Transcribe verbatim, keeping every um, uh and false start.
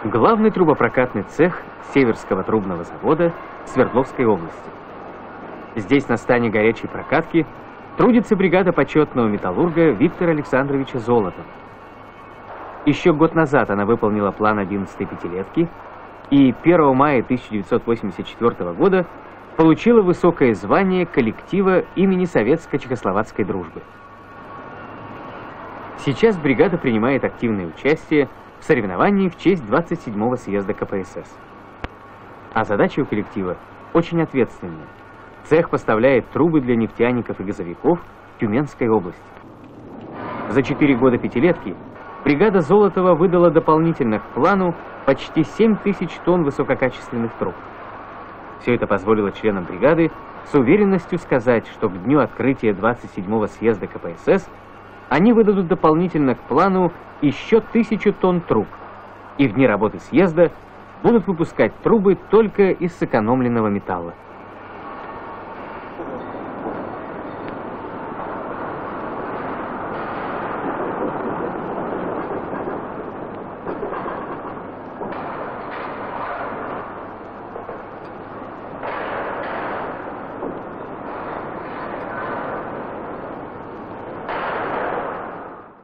Главный трубопрокатный цех Северского трубного завода Свердловской области. Здесь на стане горячей прокатки трудится бригада почетного металлурга Виктора Александровича Золотова. Еще год назад она выполнила план одиннадцатой пятилетки и первого мая тысяча девятьсот восемьдесят четвёртого года получила высокое звание коллектива имени Советско-Чехословацкой дружбы. Сейчас бригада принимает активное участие в соревновании в честь двадцать седьмого съезда ка пэ эс эс. А задача у коллектива очень ответственная. Цех поставляет трубы для нефтяников и газовиков в Тюменской области. За четыре года пятилетки бригада Золотова выдала дополнительно к плану почти семь тысяч тонн высококачественных труб. Все это позволило членам бригады с уверенностью сказать, что к дню открытия двадцать седьмого съезда ка пэ эс эс они выдадут дополнительно к плану еще тысячу тонн труб, и в дни работы съезда будут выпускать трубы только из сэкономленного металла.